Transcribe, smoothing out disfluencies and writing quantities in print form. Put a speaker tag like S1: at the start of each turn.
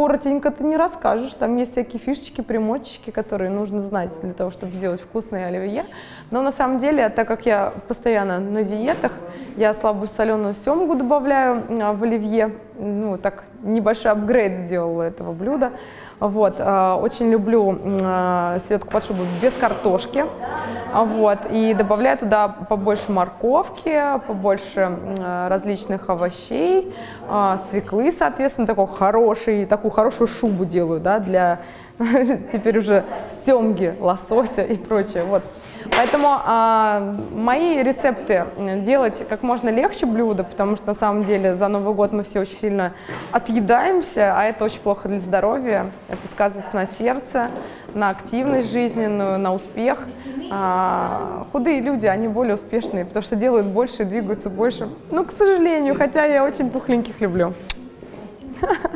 S1: коротенько ты не расскажешь. Там есть всякие фишечки, примочечки, которые нужно знать для того, чтобы сделать вкусное оливье. Но на самом деле, так как я постоянно на диетах, я слабую соленую семгу добавляю в оливье. Ну, так небольшой апгрейд сделала этого блюда. Вот, очень люблю селедку под шубой без картошки. Вот, и добавляю туда побольше морковки, побольше различных овощей, свеклы, соответственно, такую хорошую шубу делаю, да, для теперь уже семги, лосося и прочее. Вот. Поэтому мои рецепты делать как можно легче блюда, потому что на самом деле за Новый год мы все очень сильно отъедаемся, а это очень плохо для здоровья. Это сказывается на сердце, на активность жизненную, на успех. Худые люди, они более успешные, потому что делают больше и двигаются больше. Ну, к сожалению, хотя я очень пухленьких люблю.